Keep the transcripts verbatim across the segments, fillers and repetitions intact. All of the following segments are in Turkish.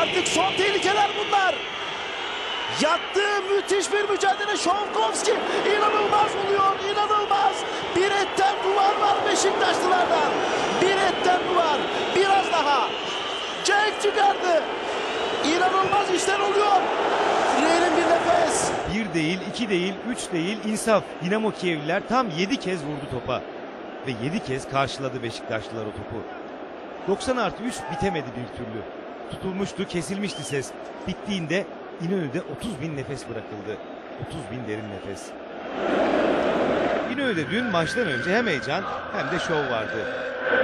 Artık son tehlikeler bunlar. Yattığı müthiş bir mücadele. Şovkovski inanılmaz oluyor, inanılmaz. Bir etten duvar var Beşiktaşlılardan. Bir etten duvar. Biraz daha. Cenk çıkardı. İnanılmaz işler oluyor. Real'in bir nefes. Bir değil, iki değil, üç değil, insaf. Dinamo Kievliler tam yedi kez vurdu topa. Ve yedi kez karşıladı Beşiktaşlılar o topu. doksan artı üç bitemedi bir türlü. Tutulmuştu, kesilmişti ses. Bittiğinde İnönü'de otuz bin nefes bırakıldı. otuz bin derin nefes. İnönü'de dün maçtan önce hem heyecan hem de şov vardı.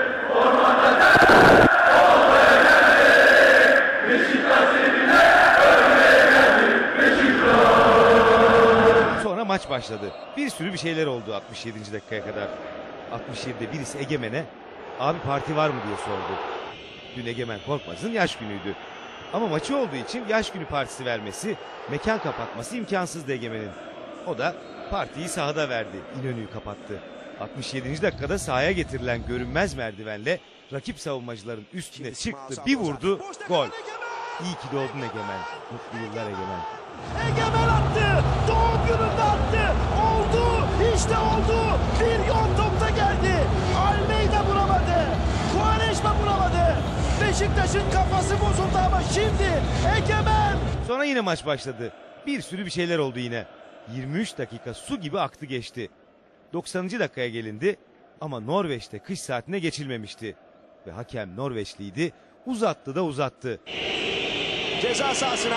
Sonra maç başladı. Bir sürü bir şeyler oldu altmış yedinci dakikaya kadar. altmış yedide birisi Egemen'e "Abi parti var mı?" diye sordu. Dün Egemen Korkmaz'ın yaş günüydü. Ama maçı olduğu için yaş günü partisi vermesi, mekan kapatması imkansızdı Egemen'in. O da partiyi sahada verdi. İnönü'yü kapattı. altmış yedinci dakikada sahaya getirilen görünmez merdivenle rakip savunmacıların üstüne çıktı, bir vurdu, gol. İyi ki doğdun Egemen. Mutlu yıllar Egemen. Egemen attı. Doğum gününde attı. Oldu. İşte oldu. Bir yon topta geldi. Almeida vuramadı. Quaresma vuramadı. Beşiktaş'ın kafası bozuldu ama şimdi Egemen. Sonra yine maç başladı. Bir sürü bir şeyler oldu yine. yirmi üç dakika su gibi aktı geçti. doksanıncı dakikaya gelindi ama Norveç'te kış saatine geçilmemişti. Ve hakem Norveçliydi. Uzattı da uzattı. Ceza sahasına.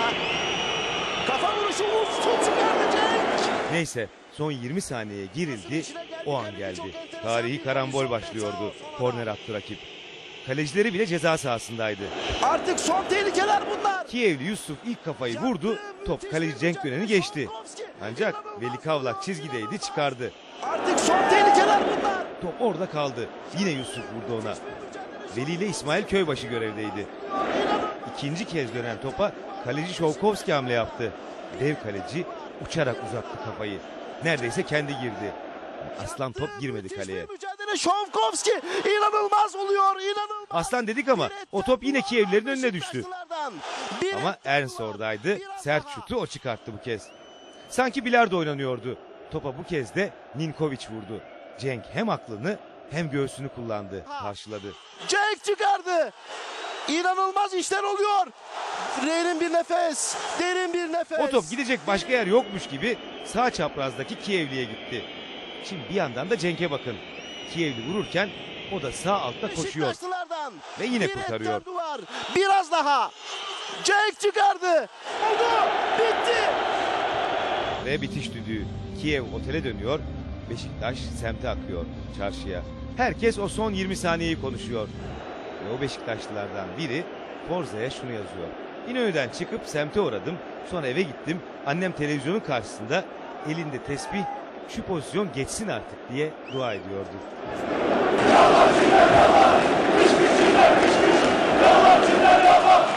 Kafa vuruşu top çıkardı Cenk. Neyse son yirmi saniyeye girildi. O an geldi. Tarihi karambol başlıyordu. Korner attı rakip. Kalecileri bile ceza sahasındaydı. Artık son tehlikeler bunlar. Kievli Yusuf ilk kafayı vurdu. Top kaleci Cenk Gönen'i geçti. Ancak Veli Kavlak çizgideydi, çıkardı. Artık son tehlikeler bunlar. Top orada kaldı. Yine Yusuf vurdu ona. Veli ile İsmail Köybaşı görevdeydi. İkinci kez dönen topa kaleci Şovkovski hamle yaptı. Dev kaleci uçarak uzattı kafayı. Neredeyse kendi girdi. Aslan top girmedi kaleye. Mücadele Şovkovski inanılmaz oluyor, inanılmaz. Aslan dedik ama o top yine Kievlilerin önüne düştü. Ama Ernst oradaydı. Sert şutu o çıkarttı bu kez. Sanki bilardo oynanıyordu. Topa bu kez de Ninkovic vurdu. Cenk hem aklını hem göğsünü kullandı, karşıladı. Cenk çıkardı. İnanılmaz işler oluyor. Derin bir nefes, derin bir nefes. O top gidecek başka yer yokmuş gibi sağ çaprazdaki Kievli'ye gitti. Şimdi bir yandan da Cenk'e bakın. Kievli vururken o da sağ altta koşuyor. Ve yine kurtarıyor. Biraz daha. Cenk çıkardı. Oldu. Bitti. Ve bitiş düdüğü. Kiev otele dönüyor. Beşiktaş semte akıyor, çarşıya. Herkes o son yirmi saniyeyi konuşuyor. Ve o Beşiktaşlılardan biri Forza'ya şunu yazıyor. İnönü'den çıkıp semte uğradım. Sonra eve gittim. Annem televizyonun karşısında elinde tesbih, şu pozisyon geçsin artık diye dua ediyordu. Yallah, yallah, yallah, yallah, yallah, yallah, yallah, yallah,